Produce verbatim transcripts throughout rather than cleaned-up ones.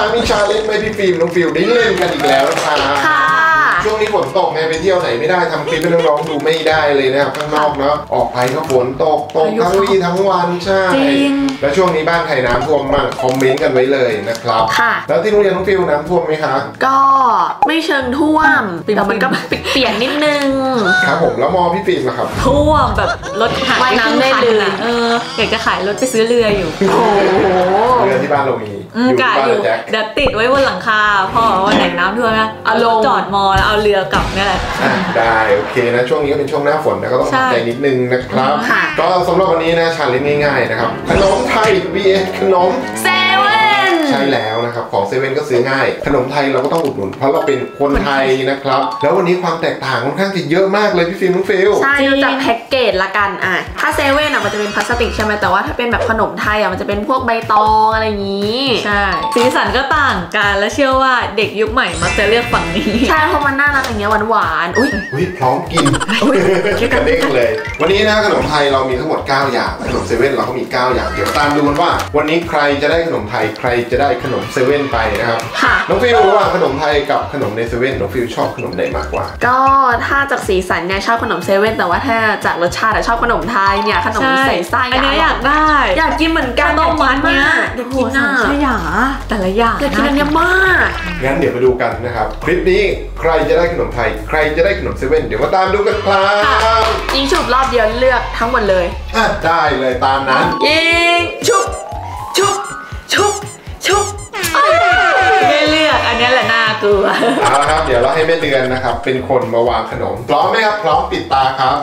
มีชาเลนจ์ไหมพี่ฟิล์มน้องฟิวได้เล่นกันอีกแล้วนะคะช่วงนี้ฝนตกไงไปเที่ยวไหนไม่ได้ทำคลิปให้น้องๆดูไม่ได้เลยนะครับข้างนอกเนาะออกไปก็ฝนตกตกทั้งวี่ทั้งวันใช่แล้วช่วงนี้บ้านใครน้ำท่วมมากคอมเมนต์กันไว้เลยนะครับแล้วที่โรงเรียนน้องฟิวน้ำท่วมไหมคะก็ไม่เชิงท่วมแต่มันก็เปียกนิดนึงครับผมแล้วมอพี่ฟิล์มล่ะครับท่วมแบบรถหายน้ำได้เลยเอออยากจะขายรถไปซื้อเรืออยู่โอ้เรือที่บ้านเรามีอยู่บ้านอยู่เดี๋ยวติดไว้บนหลังคาพ่อว่าไหนน้ำท่วมนะเอารถจอดมอแล้วเอาเรือกลับนี่แหละได้โอเคนะช่วงนี้ก็เป็นช่วงหน้าฝนนะก็ต้องทำใจนิดนึงนะครับก็สำหรับวันนี้นะชาเลนจ์ง่ายๆนะครับขนมไทย วี เอส ขนมเซเว่นใช่แล้วนะครับของเซเว่นก็ซื้อง่ายขนมไทยเราก็ต้องอุดหนุนเพราะเราเป็นคนไทยนะครับแล้ววันนี้ความแตกต่างค่อนข้างจะเยอะมากเลยพี่ฟิล์มน้องฟิลใช่ดูจากแพ็กเกจละกันอ่ะถ้าเซเว่นอ่ะมันจะเป็นพลาสติกใช่ไหมแต่ว่าถ้าเป็นแบบขนมไทยอ่ะมันจะเป็นพวกใบตองอะไรอย่างนี้ใช่สีสันก็ต่างกันและเชื่อว่าเด็กยุคใหม่มักจะเลือกฝั่งนี้ใช่เพราะมันน่ารักอย่างเงี้ยหวานๆอุ้ยอุ้ยพร้อมกินกระเด้งเลยวันนี้นะขนมไทยเรามีทั้งหมดเก้าอย่างขนมเซเว่นเราก็มีเก้าอย่างเดี๋ยวตามดูกันว่าวันนี้ใครจะได้ขนมไทยใครจะได้ขนมเซเว่นไปนะครับน้องฟิวระหว่างขนมไทยกับขนมในเซเว่นน้องฟิวชอบขนมไหนมากกว่าก็ถ้าจากสีสันเนี่ยชอบขนมเซเว่นแต่ว่าถ้าจากรสชาติชอบขนมไทยเนี่ยขนมใส่ไส้อันนี้อยากได้อยากกินเหมือนกันต้องมันเนี้ยอยากกินอ่ะขยะแต่ละอย่างอยากกินอันนี้มากงั้นเดี๋ยวไปดูกันนะครับคลิปนี้ใครจะได้ขนมไทยใครจะได้ขนมเซเว่นเดี๋ยวมาตามดูกันครับยิงฉุบรอบเดียวเลือกทั้งหมดเลยได้เลยตามนั้นยิงฉุบฉุบฉุบฉุบไม่เลือกอันนี้แหละน่ากลัวเอาละครับเดี๋ยวเราให้แม่เดือนนะครับเป็นคนมาวางขนมพร้อมไหมครับพร้อมปิดตาครับ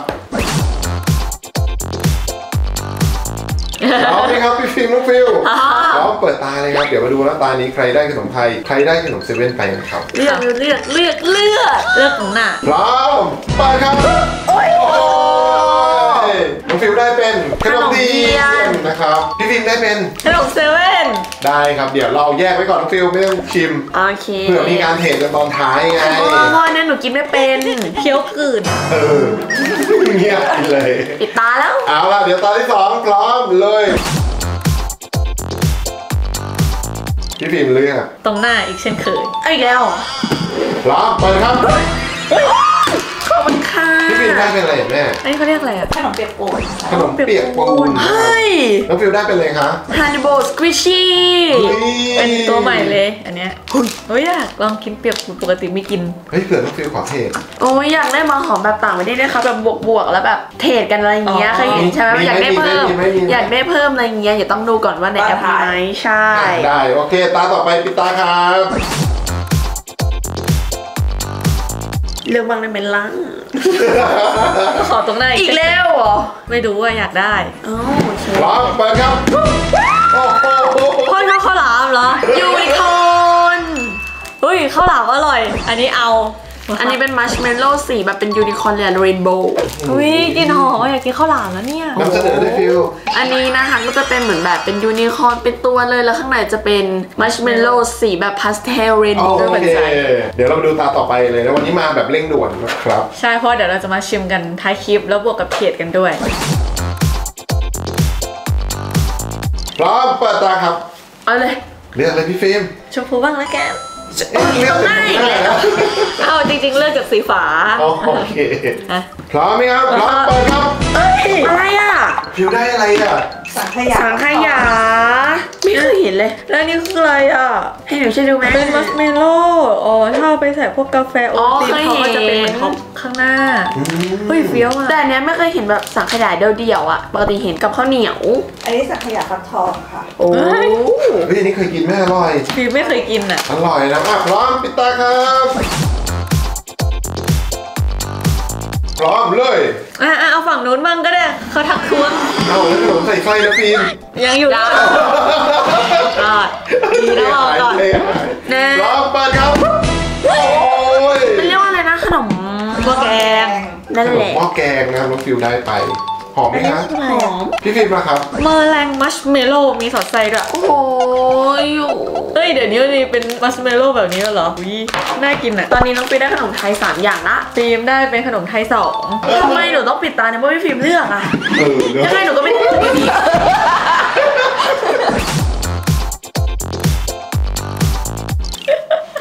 พร้อมไหมครับพี่ฟิล์มน้องฟิวพร้อมเปิดตาเลยครับเดี๋ยวมาดูว่าตานี้ใครได้ขนมไทยใครได้ขนมเซเว่นไปนะครับเลือกเลือกเลือกเลือกเลือกของหน้าพร้อมไปครับโอ้ยน้องฟิวได้เป็นขนมเทียนนะครับพี่ฟิล์มได้เป็นขนมเซเว่นได้ครับเดี๋ยวเราแยกไว้ก่อนน้องฟิวไม่ต้องชิมโอเคเผื่อมีการเทกันตอนท้ายไงพ่อเนี่ยหนูกินไม่เป็นเคี้ยวกืนเออเงียบเลยปิดตาแล้วเอาล่ะเดี๋ยวตาที่สองพร้อมเลยพี่ฟิล์มเลือกตรงหน้าอีกเช่นเคยอีกแล้วพร้อมไปครับขอบคุณค่ะพี่ฟิล์มได้เป็นอะไรแม่อันนี้เขาเรียกอะไรอะขนมเปียกปูนขนมเปียกปูนเฮ้ยน้องฟิล์มได้เป็นอะไรคะฮันนี่โบสควิชชี่เป็นตัวใหม่เลยอันเนี้ยเฮ้ยอยากลองกินเปียกปูนปกติไม่กินเฮ้ยเผื่อน้องฟิล์มขอเทศโอ้ยอยากได้มาหอมแบบต่างประเทศด้วยครับแบบบวกๆแล้วแบบเทศกันอะไรอย่างเงี้ยเคยเห็นใช่ไหมอยากได้เพิ่มอยากได้เพิ่มอะไรเงี้ยอย่าต้องดูก่อนว่าในแอปไหนใช่ได้โอเคตาต่อไปปิดตาครับเลือกบ้างได้ไหมล่ะขอตรงหน้าอีกแล้วเหรอไม่รู้ว่าอยากได้อ๋อโอเคพร้อมเปิดครับโอ้โหพ่อชอบข้าวหลามเหรอยูนิคอร์นเฮ้ยข้าวหลามอร่อยอันนี้เอาอันนี้เป็นมัชเมลโล่สีแบบเป็นยูนิคอร์นเลยเรนโบว์อุ้ยกินหอมอยากกินข้าวหลามแล้วเนี่ยนำเสนอเลยฟิวอันนี้นะคะก็จะเป็นเหมือนแบบเป็นยูนิคอร์นเป็นตัวเลยแล้วข้างในจะเป็นมัชเมลโล่สีแบบพาสเทลเรนโบว์โอเคเดี๋ยวเรามาดูตาต่อไปเลยนะวันนี้มาแบบเร่งด่วนนะครับใช่เพราะเดี๋ยวเราจะมาชิมกันท้ายคลิปแล้วบวกกับเผ็ดกันด้วยพร้อมเปิดตาครับเอาเลยเลือกเลยพี่ฟิล์มชมพูบ้างแล้วแกเลือกง่ายเอาจริงๆเลือกจากสีฝาโอเคพร้อมไหมครับพร้อมเปิดครับเอ้ยอะไรอ่ะฟิวได้อะไรอ่ะสังขยาสังขยาไม่เคยเห็นเลยแล้วนี่คืออะไรอ่ะให้หนูช่วยดูไหมเป็นมัสเมลโล่อ๋อถ้าเอาไปใส่พวกกาแฟโอติเขาก็จะเป็นเหมือนท็อปข้างหน้าเฮ้ยเฟี้ยวอ่ะแต่อันนี้ไม่เคยเห็นแบบสังขยาเดี่ยวๆอ่ะปกติเห็นกับข้าวเหนียวอันนี้สังขยาฟักทองค่ะโอ้ยเฮ้ยนี่เคยกินไหมอร่อยฟิวไม่เคยกินอ่ะอร่อยนะพร้อมปิดตาครับพร้อมเลยอ่ะเอาฝั่งนู้นบ้างก็ได้เขาทักท้วงเอาแล้วขนมใส่ไส้นะฟิล์มยังอยู่ได้ก็ดีนะก่อนแน่พร้อมเปิดครับโอ้ยมันเรียกว่าอะไรนะขนมหม้อแกงนั่นแหละหม้อแกงนะครับน้องฟิวได้ไปหอมไหมครับหอมพี่ฟิล์มนะครับเมอร์แรงมัชเมลโล่มีสอดไส้ด้วยโอ้ยเฮ้ยเดี๋ยวนี้นี่เป็นมัชเมลโล่แบบนี้เหรอวิน่ากินอ่ะตอนนี้น้องฟิล์มได้ขนมไทยสามอย่างละฟิล์มได้เป็นขนมไทยสองทำไมหนูต้องปิดตาเนี่ยเพราะพี่ฟิล์มเลือกอ่ะยังไงหนูก็ไม่ได้อยู่ดี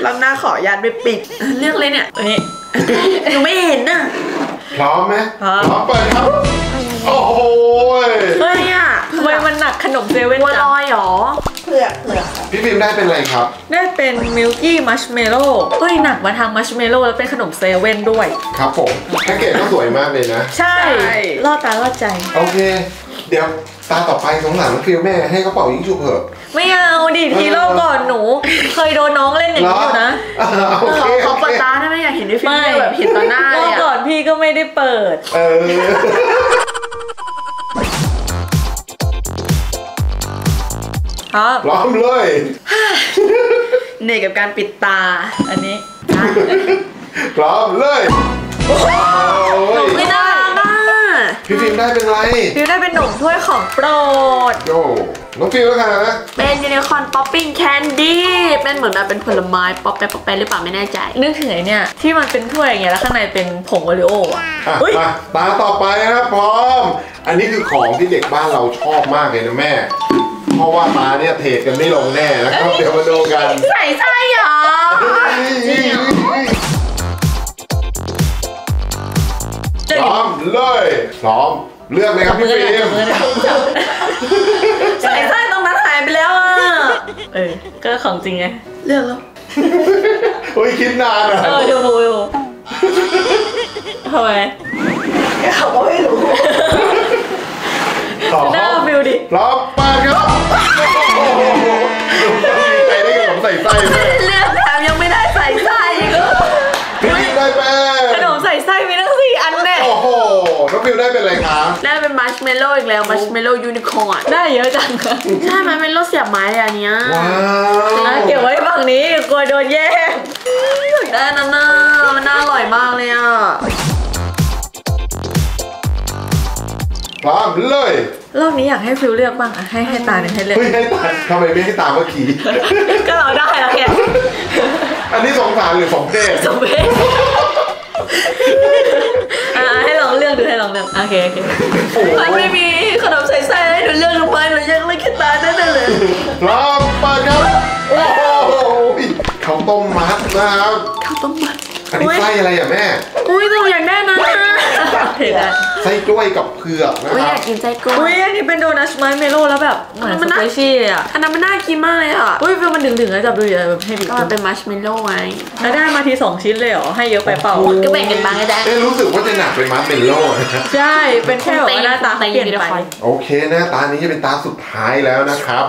รอบหน้าขออนุญาตไปปิดเลือกเลยเนี่ยอันนี้หนูไม่เห็นน่ะพร้อมไหมพร้อมพร้อมเปิดครับโอ้โหเฮ้ยอ่ะทำไมมันหนักขนมเซเว่นบัวจัลงอยหรอเผือกเผือกค่ะพี่ฟิล์มได้เป็นอะไรครับได้เป็นมิลกี้มัชเมลโล่เฮ้ยหนักมาทางมัชเมลโล่แล้วเป็นขนมเซเว่นด้วยครับผมแพ็กเกจก็สวยมากเลยนะใช่ล่อตาล่อใจโอเค เดี๋ยวตาต่อไปสงสารน้องฟิลแม่ให้เขาเป่ายิงฉุบเถอะไม่เอาดิทีโร่ก่อนหนู เคยโดนน้องเล่นอย่างนี้อยู่นะอ่าโอเคเขาโอเปิดเคตาได้ไหมอยากเห็นด้วยฟิล์มไม่แบบเห็นต่อหน้าร เลอย บอ่ะก่อนพี่ก็ไม่ได้เปิดเออครับพร้อมเลยเหนื่อยกับการปิดตาอันนี้พร้อมเลยโอ้ยไม่ได้น่ะพี่ฟิล์มได้เป็นไรฟิวได้เป็นหนมถ้วยของโปรดโยน้องฟิล์มแล้วค่ะเป็นยูนิคอร์นป๊อปปิ้งแคนดี้เป็นเหมือนแบบเป็นผลไม้ป๊อปแป๊บป๊อปแป๊บหรือเปล่าไม่แน่ใจนึกถึงไอเนี่ยที่มันเป็นถ้วยอย่างเงี้ยแล้วข้างในเป็นผงโอรีโออ่ะอ่ะอุ๊ยมาตาต่อไปนะครับพร้อม อันนี้คือของที่เด็กบ้านเราชอบมากเลยนะแม่ เพราะว่าตาเนี่ยเทรดกันไม่ลงแน่นะครับเดี๋ยวมาดูกันใส่ไส้เหรอพร้อมเลยพร้อมเลือกเลยครับพี่ฟิล์มใส่ไส้ตรงนั้นหายไปแล้วอ่ะเออก็ของจริงไงเลือกแล้วอุ้ยคิดนานอ่ะเออดูดูดูทำไมเขาก็ไม่รู้พร้อมหน้าฟิวดิพร้อมเปิดครับโอ้โหดีใจได้กับผมใส่ไส้ไหมเลือกแถมยังไม่ได้ใส่ไส้อีกเหรอพี่ฟิล์มได้เป็นขนมใส่ไส้มีตั้งสี่อันแน่โอ้โหน้องฟิล์มได้เป็นอะไรคะได้เป็นมัชเมลโล่อีกแล้วมัชเมลโล่ยูนิคอร์นได้เยอะจังอะใช่มันเป็นรสเสียบไม้เลยอันเนี้ยว้าอ่ะวเก็บไว้ฝั่งนี้กลัวโดนแย่งอยากได้นั่นน่ะมันน่าอร่อยมากเลยอ่ะพร้อมเลยรอบนี้อยากให้ฟิวเลือกบ้างอ่ะให้ให้ตาหนึ่งให้เลือกเฮ้ยให้ตาทำไมไม่ให้ตาเมื่อกี้ก็เราได้แล้วแกอันนี้สงสารหรือสมเพศสมเพชอ่ะให้ลองเลือกดูให้ลองเลือกโอเคโอเคโอ้โหมันไม่มีขนมใส่ไส้ให้หนูเลือกลงไปหนูยังเลือกแค่ตาได้เลยพร้อมเปิดครับโอ้โหข้าวต้มมัดนะครับข้าวต้มมัดอันนี้ไส้อะไรอ่ะแม่อุ้ยหนูอยากได้นะเผ็ดอ่ะไส้กล้วยกับเผือกนะอุ้ยคอรับยากกินไส้กล้อุ้วย ยอันนี้เป็นโดนัทมัชเมลโล่แล้วแบบเหมือนมัสนไปน่าซี่เลยอ่ะอันนั้นมันน่ากินมากเลยอ่ะอุ้ยฟิวมันดึงๆแล้วจับดูดิแบบให้บิ๊กก็มันเป็นมัชเมลโล่ไงแล้วได้มาทีสองชิ้นเลยเหรอให้เยอะไปเปล่าก็แบ่งกันบ้างก็ได้เอ๊ะรู้สึกว่าจะหนักเป็นมัดเป็นโล่นะใช่เป็นแค่แบบว่าหน้าตาเขาเปลี่ยนไปโอเคนะตานี้จะเป็นตาสุดท้ายแล้วนะครับ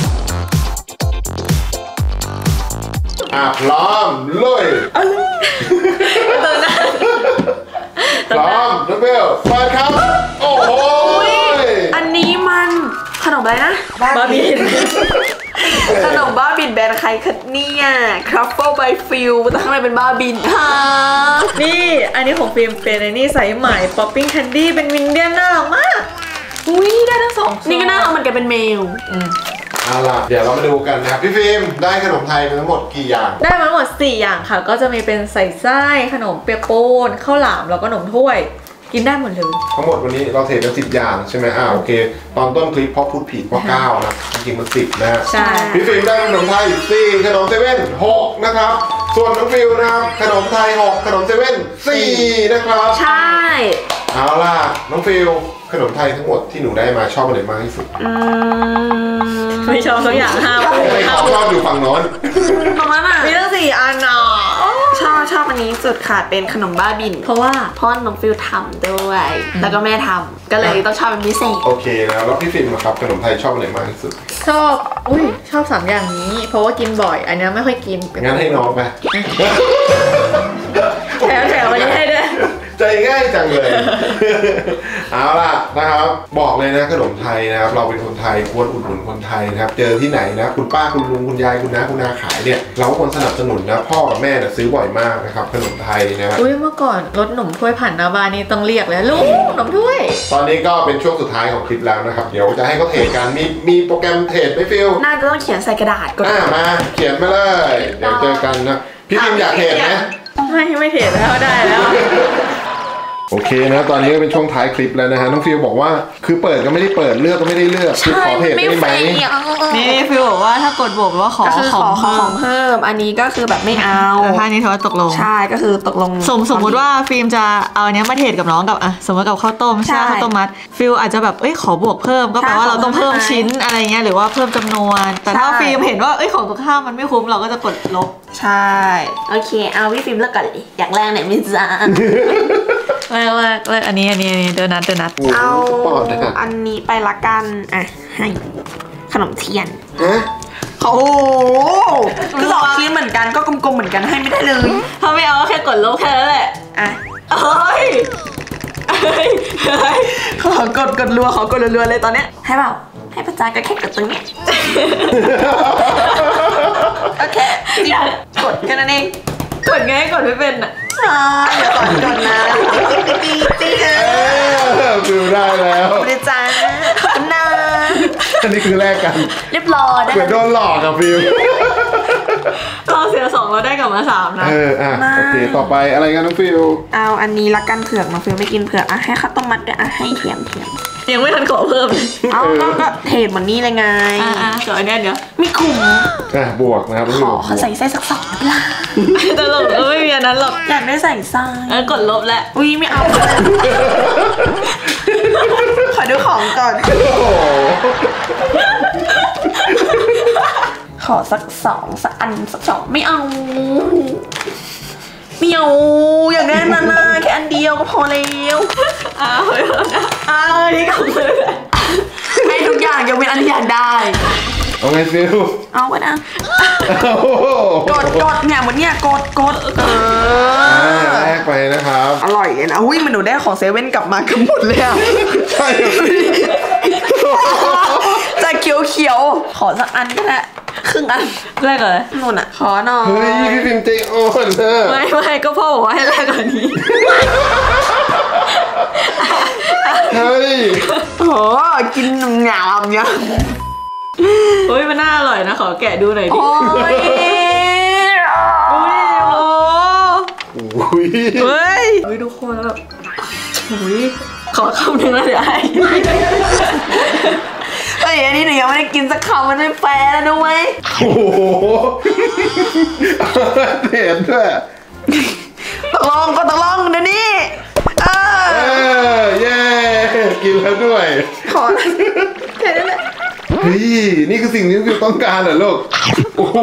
อ่ะพร้อมลุยตัวหน้าพร้อมน้องเบลเปิดครับโอ้โหอันนี้มันขนมอะไรนะบาร์บี้ขนมบ้าบินแบรนด์ใครคะเนี่ยครัฟเฟิลใบฟิลแต่ข้างในเป็นบ้าบินค่ะนี่อันนี้ของฟิล์มเป็นไอ้นี่ใส่ไหมป๊อปปิ้งแคนดี้เป็นวิงเดียนน่ารักมากอุ้ยได้ทั้งสองนี่ก็น่าเอามันกันเป็นเมลอืมเอาล่ะเดี๋ยวเรามาดูกันนะครับพี่ฟิล์มได้ขนมไทยทั้งหมดกี่อย่างได้มาทั้งหมดสี่อย่างค่ะ ก็จะมีเป็นใส่ไส้ขนมเปียกปูนข้าวหลามแล้วก็ขนมถ้วย กินได้หมดเลยทั้งหมดวันนี้เราเทรดกันสิบอย่างใช่ไหมอ่าโอเค ตอนต้นคลิปพ่อพูดผิดพ่อเก้านะจริงๆมันสิบนะฮะใช่พี่ฟิล์มได้ขนมไทยสี่ขนมเซเว่นหกนะครับ ส่วนน้องฟิลนะครับขนมไทยหกขนมเซเว่นสี่นะครับใช่เอาล่ะน้องฟิลขนมไทยทั้งหมดที่หนูได้มาชอบอันไหนมากที่สุดอืมไม่ชอบสักอย่างห้าทำพูดไมห้าเขาพูชดอบอยู่ฝั่งโน้นตรงนั้นอ่ะมีตั้งสี่อันอ่ะชอบชอบอันนี้สุดค่ะเป็นขนมบ้าบินเพราะว่าเพราะน้องฟิลทำด้วย แล้วก็แม่ทำก็เลยต้องชอบเป็นพิเศษโอเคนะแล้วพี่ฟิล์มนะครับขนมไทยชอบอันไหนมากที่สุดชอบอุ้ยชอบสามอย่างนี้ เพราะว่ากินบ่อย อันนี้ไม่ค่อยกินงั้นให้น้องไปแถมแถมวันนี้ให้ด้วยใจง่ายจังเลย เอาล่ะนะครับบอกเลยนะขนมไทยนะครับเราเป็นคนไทยควรอุดหนุนคนไทยนะครับเจอที่ไหนนะคุณป้าคุณลุงคุณยายคุณน้าคุณนาขายเนี่ยเราก็ควรสนับสนุนนะพ่อกับแม่เนี่ยซื้อบ่อยมากนะครับขนมไทยนะอุ้ยเมื่อก่อนรถหนมถ้วยผ่านหน้าบ้านนี่ต้องเรียกเลยลุงหนมถ้วยตอนนี้ก็เป็นช่วงสุดท้ายของคลิปแล้วนะครับเดี๋ยวจะให้เขาเทรดกันมีมีโปรแกรมเทรดไหมฟิลน่าจะต้องเขียนใส่กระดาษก่อนอ่ามาเขียนมาเลยเดี๋ยวเจอกันนะพี่ฟิล์มอยากเทรดไหมไม่ไม่เทรดแล้วได้แล้วโอเคนะตอนนี้ก็เป็นช่วงท้ายคลิปแล้วนะฮะน้องฟิลบอกว่าคือเปิดก็ไม่ได้เปิดเลือกก็ไม่ได้เลือกคือขอเพจได้ไหมนี่ฟิลบอกว่าถ้ากดบวกว่าขอก็คือขขออง ขอของเพิ่มอันนี้ก็คือแบบไม่เอาแต่ถ้านี้ถือว่าตกลงใช่ก็คือตกลงสมสมมุติว่าฟิล์มจะเอาอันเนี้ยมาเทรดกับน้องกับอ่ะสมมติกับข้าวต้มใช่ข้าวต้มมัดฟิลอาจจะแบบเอ้ยขอบวกเพิ่มก็แปลว่าเราต้องเพิ่มชิ้นอะไรเงี้ยหรือว่าเพิ่มจำนวน แต่ถ้าฟิล์มเห็นว่าเอ้ยของตรงข้ามมันไม่คุ้มเราก็จะกดลบใช่โอเคเอาพี่ฟิล์มเลือกก่อนเลยอยากแรงไหนไม่จ้าเลิกเลิกเลิกอันนี้อันนี้อันนี้เดินนัดเดินนัดเอาปอดนะอันนี้ไปละกันอ่ะให้ขนมเทียนฮะโอ้โหคือสองชิ้นเหมือนกันก็กลมๆเหมือนกันให้ไม่ได้เลยถ้าไม่เอาก็แค่กดลบแค่นั้นแหละอ่ะเฮ้ยเฮ้ยเฮ้ยขอกดกดรัวขอกดรัวๆเลยตอนเนี้ยให้เปล่าให้ประจานก็แค่กดตรงเนี้ยโอเคจิ้มกดแค่นั้นเองกดไงกดไม่เป็นอ่ะอ่าเดี๋ยวก่อนก่อนนะตีตีเอเออฟิลได้แล้วอจ้านะอันนี้คือแรกกันเรียบร้อยได้เหมือนโดนหลอกอะฟิลเราเสียสองเราได้กลับมาสามนะเอออ่ะโอเคต่อไปอะไรกันน้องฟิลเอาอันนี้ละกันเผือกน้องฟิลไม่กินเผือกอ่ะให้ข้าวต้มมัดด้วยอ่ะให้เทียมเทียมยังไม่ทันขอเพิ่มเลยเอาก็ก็เทรดเหมือนนี่เลยไงอ่ะอ่ะขออันเนี้ยเดี๋ยวมีขุมอ่ะบวกนะครับขอขอใส่ไส้สักสองเวลาตลกก็ไม่มีอันนั้นหรอกอยากได้ใส่ไส้เออกดลบแล้วอุ้ยไม่เอาขอดูของก่อนโอ้โหขอสักสองสักอันสักสองไม่เอาไม่เอาอยากได้นานาแค่อันเดียวก็พอแล้วอ้าวเฮ้ยอ้าวอันนี้ก็เลยให้ทุกอย่างยกเว้นอันที่อยากได้เอาไงฟิลเอาไปนะโอ้โหกดกดเนี่ยเหมือนเนี่ยกดกดเออ่าอแรกไปนะครับอร่อยเลยนะอุ้ยมันหนูได้ของเซเว่นกลับมาเกือบหมดเลยอะใช่เหรอพี่จะเขียวเขียวๆขอสักอันก็ได้ครึ่งอันแรกเลยนู่นอ่ะขอหน่อยเฮ้ยพี่พิมพ์ใจอ่อนเนอะไม่ไม่ก็พ่อบอกว่าให้แรกกว่านี้เฮ้ยโอ้กินหยาบเนี่ยเฮ้ยมันน่าอร่อยนะขอแกะดูหน่อยดิโอ้ยอุ้ยโอ้อุ้ยเฮ้ยเฮ้ยทุกคนแล้วแบบอุ้ยขอคำหนึ่งแล้วเดี๋ยวให้เฮ้ยอันนี้หนูยังไม่ได้กินสักคำมันไม่แฟร์แล้วนะเว้ยโอ้โหเห็นด้วยตกลงก็ตกลงเดี๋ยวนี้เอเอออเย้กินแล้วด้วยขอแค่นั้นแหละเฮ้ยนี่คือสิ่งที่ฟิวต้องการเหรอลูกโอ้โห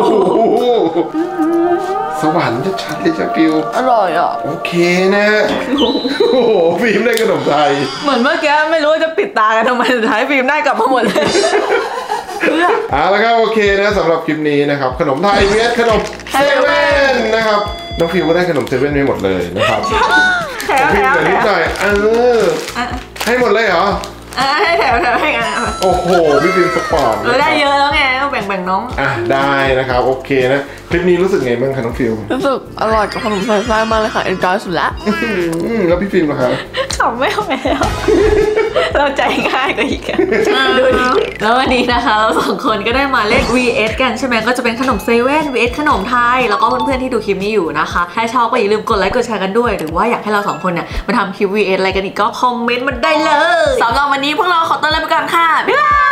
สวรรค์ชัดๆเลยจ้ะฟิวอร่อยอ่ะโอเคนะโอ้โหฟิล์มได้ขนมไทยเหมือนเมื่อกี้ไม่รู้ว่าจะปิดตากันทำไมสุดท้ายฟิล์มได้กลับมาหมดเลยเอาละครับโอเคนะสำหรับคลิปนี้นะครับขนมไทยเวียดขนมเซเว่นนะครับน้องฟิวก็ได้ขนมเซเว่นไปหมดเลยนะครับแถวฟิแถววเหลือแถนิดวหน่อยเอออ่ะให้หมดเลยเหรออ่ะให้แถวแถวให้อ่ะโอ้โหพี่ฟิล์มสปอร์ตเราได้เยอะแล้วไงแบ่งแบ่งน้องอ่ะได้นะครับโอเคนะคลิปนี้รู้สึกไงบ้างคะน้องฟิวรู้สึกอร่อยกับขนมไฟฟ้ามากเลยค่ะเอ็นจอยสุดละอืมแล้วพี่ฟิล์มล่ะครับขำไม่ไหวแล้ว เราใจง่ายกว่าอีกอะดูดิแล้ววันนี้นะคะเราสองคนก็ได้มาเล่น วี เอส กันใช่ไหมก็จะเป็นขนมเซเว่น วี เอส ขนมไทยแล้วก็เพื่อนๆที่ดูคลิปนี้อยู่นะคะถ้าชอบก็อย่าลืมกดไลค์กดแชร์กันด้วยหรือว่าอยากให้เราสองคนเนี่ยมาทำคลิป วี เอส อะไรกันอีกก็คอมเมนต์มาได้เลยสำหรับวันนี้พวกเราขอตัวลาไปก่อนค่ะ บ๊ายบาย